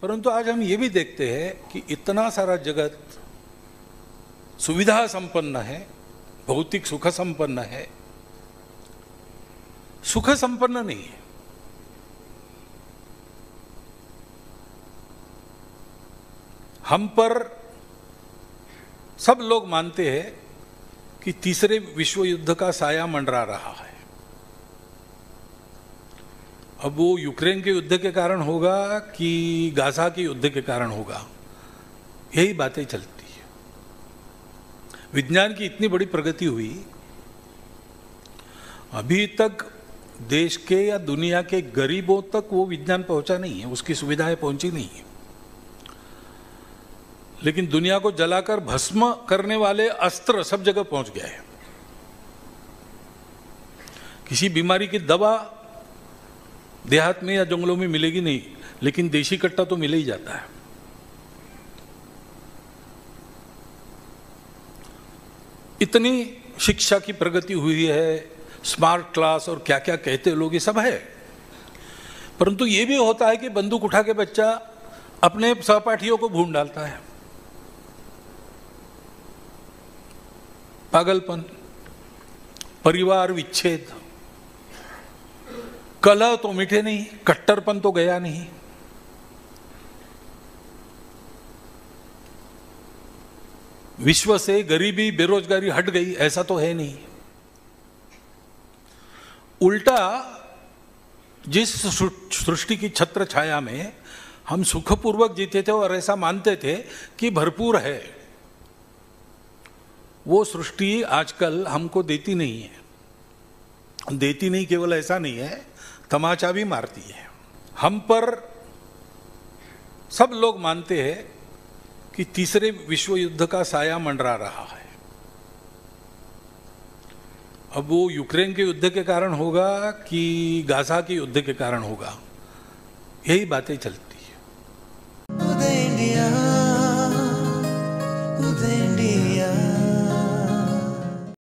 परंतु आज हम ये भी देखते हैं कि इतना सारा जगत सुविधा संपन्न है, भौतिक सुख संपन्न है, सुख संपन्न नहीं है। हम पर सब लोग मानते हैं कि तीसरे विश्व युद्ध का साया मंडरा रहा है। अब वो यूक्रेन के युद्ध के कारण होगा कि गाजा के युद्ध के कारण होगा, यही बातें चलती है। विज्ञान की इतनी बड़ी प्रगति हुई, अभी तक देश के या दुनिया के गरीबों तक वो विज्ञान पहुंचा नहीं है, उसकी सुविधाएं पहुंची नहीं है। लेकिन दुनिया को जलाकर भस्म करने वाले अस्त्र सब जगह पहुंच गए हैं। किसी बीमारी की दवा देहात में या जंगलों में मिलेगी नहीं, लेकिन देशी कट्टा तो मिल ही जाता है। इतनी शिक्षा की प्रगति हुई है, स्मार्ट क्लास और क्या क्या कहते लोग, ये सब है। परंतु ये भी होता है कि बंदूक उठा के बच्चा अपने सहपाठियों को भून डालता है। पागलपन, परिवार विच्छेद, कलह तो मिटे नहीं, कट्टरपन तो गया नहीं। विश्व से गरीबी बेरोजगारी हट गई, ऐसा तो है नहीं। उल्टा जिस सृष्टि की छत्र छाया में हम सुखपूर्वक जीते थे और ऐसा मानते थे कि भरपूर है, वो सृष्टि आजकल हमको देती नहीं है। देती नहीं केवल ऐसा नहीं है, तमाचा भी मारती है। हम पर सब लोग मानते हैं कि तीसरे विश्व युद्ध का साया मंडरा रहा है। अब वो यूक्रेन के युद्ध के कारण होगा कि गाजा के युद्ध के कारण होगा, यही बातें चलती।